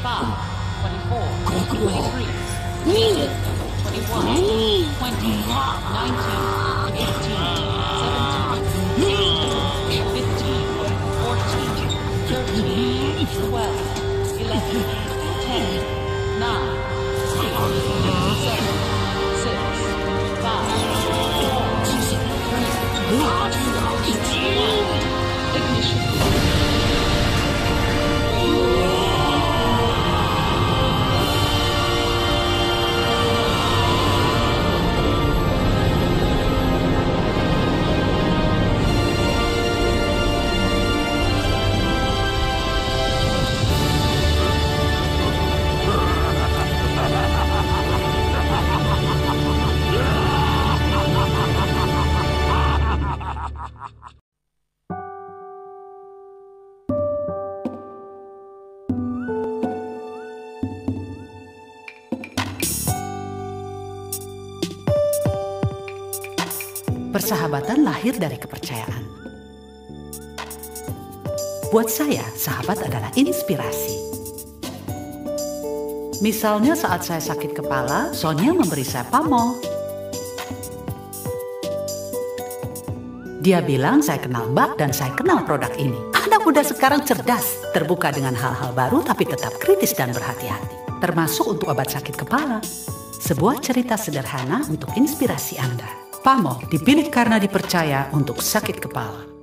Persahabatan lahir dari kepercayaan. Buat saya, sahabat adalah inspirasi. Misalnya saat saya sakit kepala, Sonia memberi saya Pamol. Dia bilang saya kenal Mbak dan saya kenal produk ini. Anak muda sekarang cerdas, terbuka dengan hal-hal baru tapi tetap kritis dan berhati-hati. Termasuk untuk obat sakit kepala. Sebuah cerita sederhana untuk inspirasi Anda. Pamol dipilih karena dipercaya untuk sakit kepala.